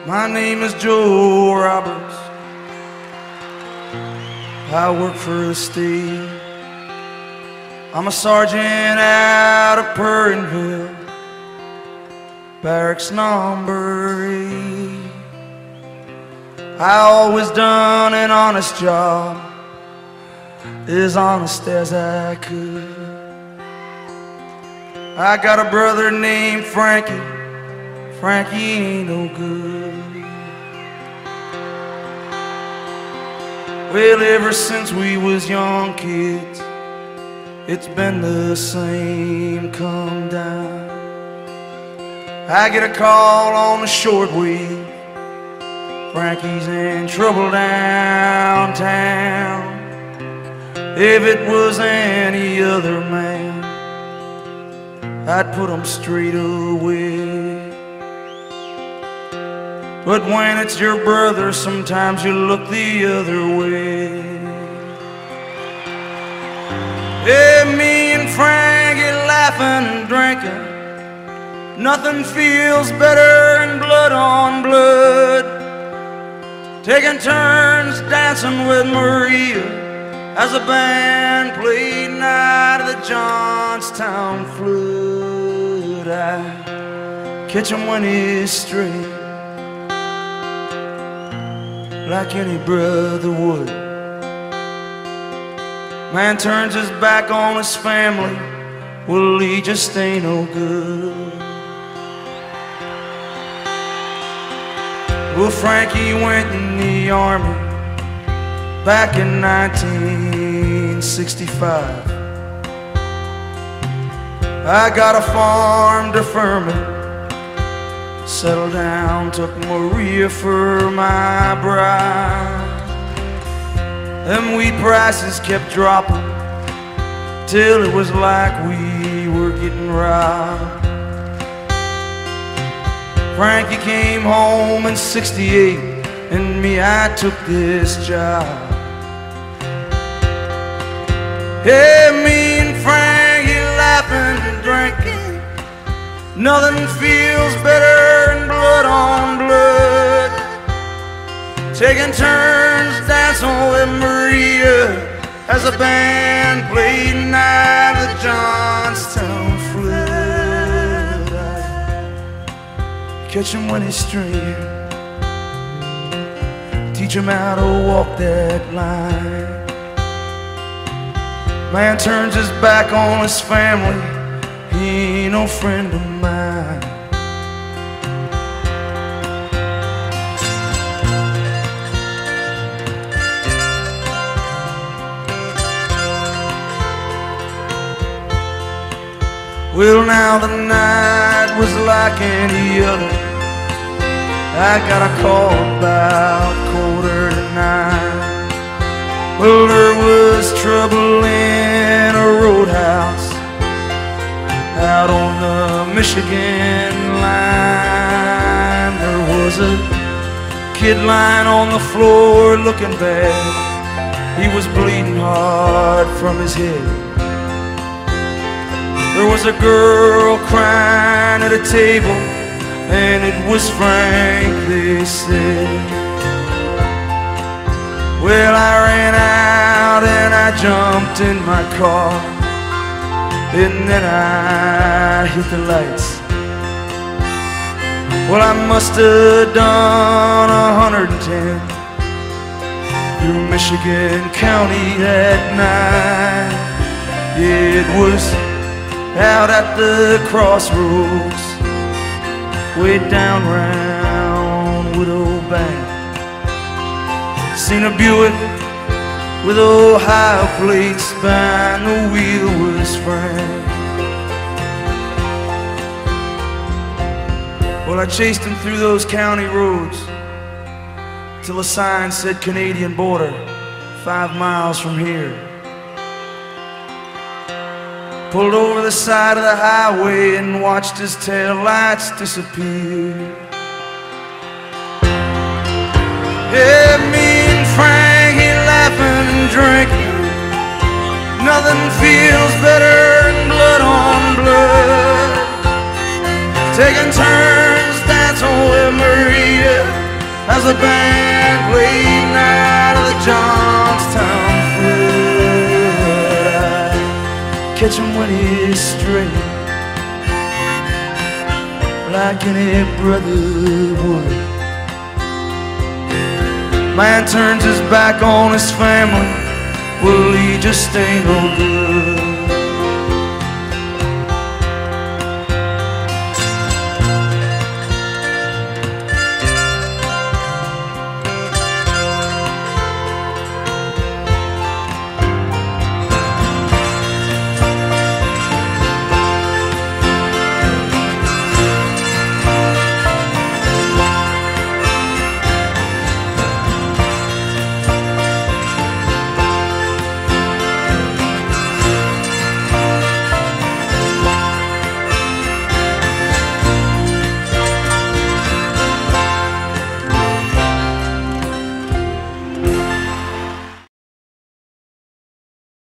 My name is Joe Roberts. I work for the state. I'm a sergeant out of Purrineville, barracks number 8. I always done an honest job, as honest as I could. I got a brother named Frankie. Frankie ain't no good. Well, ever since we was young kids, it's been the same come down. I get a call on the shortwave, Frankie's in trouble downtown. If it was any other man, I'd put him straight away. But when it's your brother, sometimes you look the other way. Yeah, me and Frankie laughing and drinking, nothing feels better than blood on blood. Taking turns dancing with Maria as a band played Night of the Johnstown Flood. I catch him when he's straight, like any brother would. Man turns his back on his family, well, he just ain't no good. Well, Frankie went in the army back in 1965. I got a farm deferment, settled down, took Maria for my bride. Them wheat prices kept dropping till it was like we were getting robbed. Frankie came home in '68, and me, I took this job. Hey, me and Frankie laughing and drinking, nothing feels better than blood on blood. Taking turns dancing with Maria as a band played Night of the Johnstown Flood. Catch him when he's straight, teach him how to walk that line. Man turns his back on his family, he ain't no friend of mine. Well, now the night was like any other. I got a call about 8:45. Well, there was trouble in a roadhouse out on the Michigan line. There was a kid lying on the floor looking bad. He was bleeding hard from his head. There was a girl crying at a table, and it was Frank, they said. Well, I ran out and I jumped in my car, and then I hit the lights. Well, I must have done 110 through Michigan County that night. It was out at the crossroads, way down round Widow Bank. Seen a Buick with Ohio plates, behind the wheel was Frank. Well, I chased him through those county roads till a sign said Canadian border, 5 miles from here. Pulled over the side of the highway and watched his tail lights disappear. Yeah, me and Frankie laughing and drinking, nothing feels better than blood on blood. Taking turns dancing dancing with Maria as the band played Night of the Johnstown Foot. I catch him when he's straight, like any brother would. Man turns his back on his family, well, he just ain't no good.